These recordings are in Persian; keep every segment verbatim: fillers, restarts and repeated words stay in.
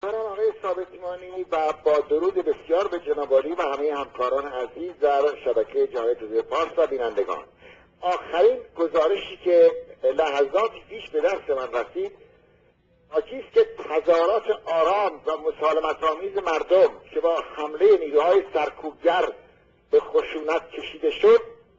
من آقای ثابت ایمانی و با درود بسیار به جناب عالی و همه همکاران عزیز در شبکه جهان تلویزیون پارس و بینندگان، آخرین گزارشی که لحظاتی پیش به دست من رسید حاکیست که تظاهرات آرام و مسالمت‌آمیز مردم که با حمله نیروهای سرکوبگر به خشونت کشیده شد،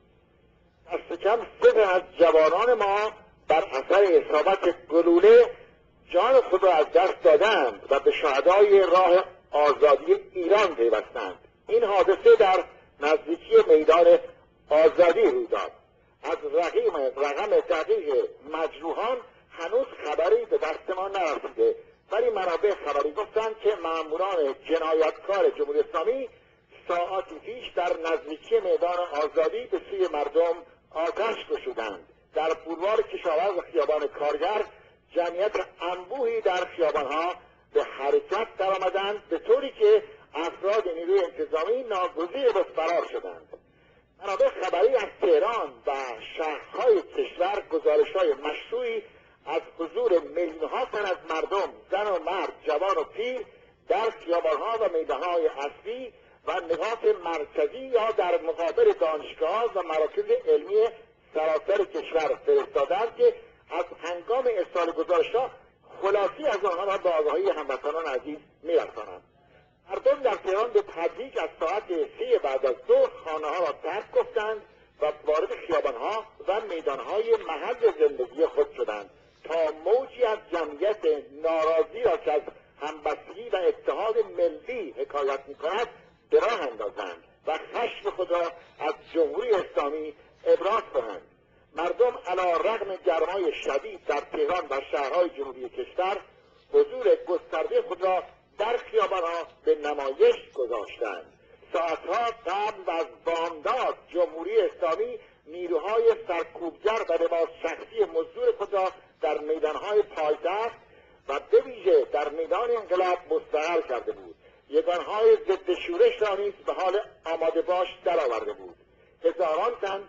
دست کم سه از جوانان ما بر اثر اصابت گلوله جان خود را از دست دادند و به شهدای راه آزادی ایران پیوستند. این حادثه در نزدیکی میدان آزادی روی داد. از رقم رقم دقیق مجروحان هنوز خبری به دست ما نرسیده، ولی منابع خبری گفتند که ماموران جنایتکار جمهوری اسلامی ساعاتی پیش در نزدیکی میدان آزادی به سوی مردم آتش گشودند. در بولوار کشاورز و خیابان کارگر جمعیت انبوهی در خیابانها به حرکت درآمدند، به طوری که افراد نیروی انتظامی ناگزیر به فرار شدند. منابع خبری از تهران و شهرهای کشور گزارش‌های مشروعی از حضور میلیون‌ها تن از مردم، زن و مرد، جوان و پیر در خیابان‌ها و میدان‌های اصلی و نقاط مرکزی یا در مقابل دانشگاه‌ها و مراکز علمی سراسر کشور فرستادند که از هنگام ارسال گزارش‌ها خلاصی از آنها را به آگاهی هموطنان عزیز می‌رسانند. مردم در تهران به تدریج از ساعت سه بعد از ظهر خانه‌ها را ترک گفتند و وارد خیابان‌ها و میدان‌های محل زندگی خود شدند تا موجی از جمعیت ناراضی را که از همبستگی و اتحاد ملی حکایت می‌کند به راه اندازند و خشم خود را از جمهوری اسلامی ابراز کنند. مردم علی رغم گرمای شدید در تهران و شهرهای جنوبی کشور حضور گسترده خود را در خیابان‌ها به نمایش گذاشتند. ساعتها قبل از بامداد جمهوری اسلامی نیروهای سرکوبگر و لباس شخصی مزدور خود را در میدانهای پایتخت و به ویژه در میدان انقلاب مستقر کرده بود. یگانهای ضد شورش را نیز به حال آماده باش درآورده بود. هزاران تن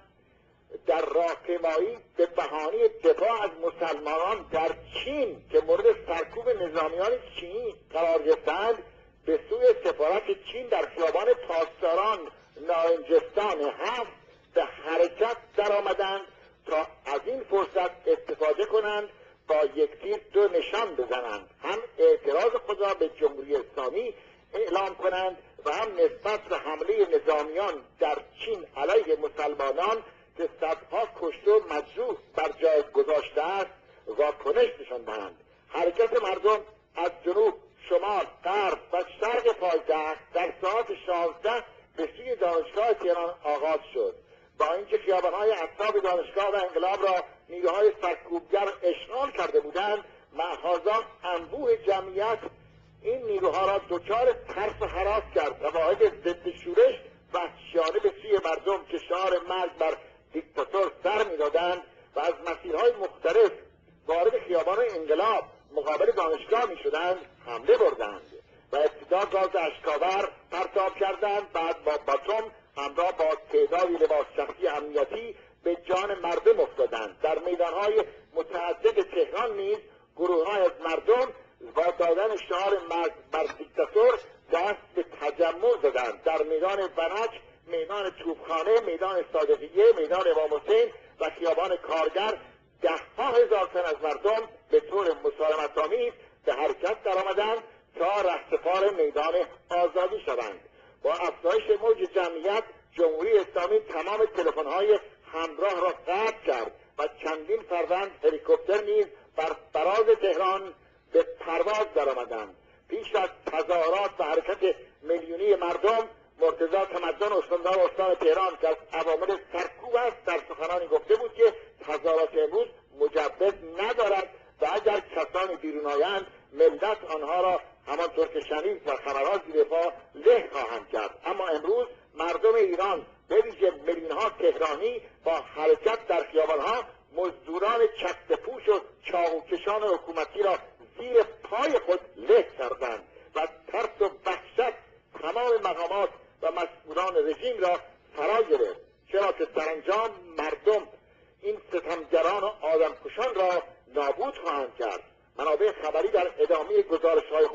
در راهپیمایی به بهانه دفاع از مسلمانان در چین که مورد سرکوب نظامیان چینی قرار گرفتند به سوی سفارت چین در خیابان پاسداران نارنجستان هفت به حرکت درآمدند تا از این فرصت استفاده کنند با یک تیر دو نشان بزنند، هم اعتراض خود را به جمهوری اسلامی اعلام کنند و هم نسبت به حمله نظامیان در چین علیه مسلمانان که صدها کشته و مجروح بر جای گذاشته است واکنش نشان دهند. حرکت مردم از جنوب، شمال، غرب و شرق پایتخت در ساعت شانزده به سوی دانشگاه تهران آغاز شد. با اینکه خیابان‌های اطراف دانشگاه و انقلاب را نیروهای سرکوبگر اشغال کرده بودند، معهازا انبوه جمعیت این نیروها را دچار ترس و هراس کرد و واحد ضد شورش وحشیانه به سوی مردم که شعار مرگ بر دیکتاتور سر می‌دادند و از مسیرهای مختلف وارد خیابان انقلاب مقابل دانشگاه می‌شدند حمله بردند و ابتدا گاز اشکاور پرتاب کردند، بعد با باتوم همراه با تعدادی لباس شخصی امنیتی به جان مردم افتادند. در میدانهای متعدد تهران نیز گروه‌های از مردم با دادن شعار مرگ بر دیکتاتور دست به تجمع زدند. در میدان ونک، میدان توپخانه، میدان صادقیه، میدان امام حسین و خیابان کارگر ده‌ها هزار تن از مردم به طور مسالمت‌آمیز به حرکت درآمدند تا رهسپار میدان آزادی شوند. با افزایش موج جمعیت جمهوری اسلامی تمام تلفن‌های همراه را قطع کرد و چندین فروند هلیکوپتر نیز بر فراز تهران به پرواز درآمدند. پیش از تظاهرات و حرکت میلیونی مردم، مرتضی تمدن استاندار استان تهران که از عوامل سرکوب است در سخنانی گفته بود که تظاهرات امروز مجوز ندارد و اگر کسانی بیرون آیند ملت آنها را همانطور که شنید و خبرها زیر پا له خواهند کرد. اما امروز مردم ایران به ویژه میلیون‌ها تهرانی با حرکت در خیابان‌ها مزدوران چک‌پوش و چاقوکشان حکومتی را زیر پای خود له کردند و ترس و وحشت تمام مقامات و مسئولان رژیم را فرا گرفت، چرا که سرانجام مردم این ستمگران و آدمکشان را نابود خواهند کرد. منابع خبری در ادامه گزارش‌های خود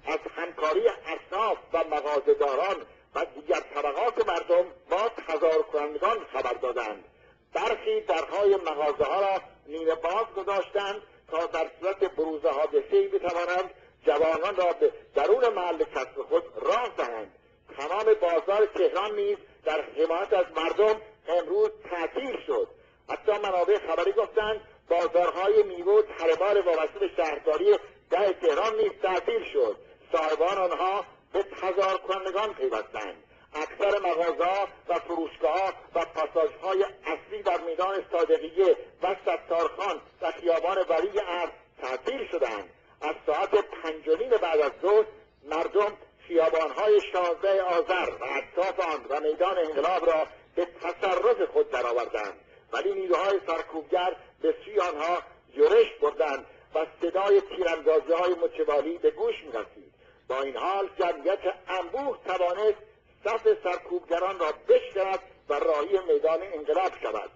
از همکاری اصناف و مغازه‌داران و دیگر طبقات مردم با تظاهر کنندگان خبر دادند. برخی درهای مغازه ها را نیمه باز گذاشتند تا در صورت بروز حادثه‌ای بتوانند جوانان را به درون محل کسب خود راه دهند. تمام بازار تهران نیز در حمایت از مردم امروز تعطیل شد. حتی منابع خبری گفتند بازارهای میوه و تره‌بار وابسته به شهرداری ده تهران نیز تعطیل شد. صاحبان آنها به تظاهر کنندگان پیوستند. اکثر مغازه‌ها و فروشگاه‌ها و پاساژهای اصلی در میدان صادقیه و ستارخان و خیابان ولی عهد تعطیل شدند. از ساعت پنج و نیم بعد از ظهر مردم خیابان‌های شانزده آذر و اطراف آن و میدان انقلاب را به تصرف خود درآوردند، ولی نیروهای سرکوبگر به سوی آنها یورش بردند و صدای تیراندازی‌های متوالی به گوش می‌رسید. با این حال جمعیت انبوه توانست صف سرکوبگران را بشکند و راهی میدان انقلاب شود.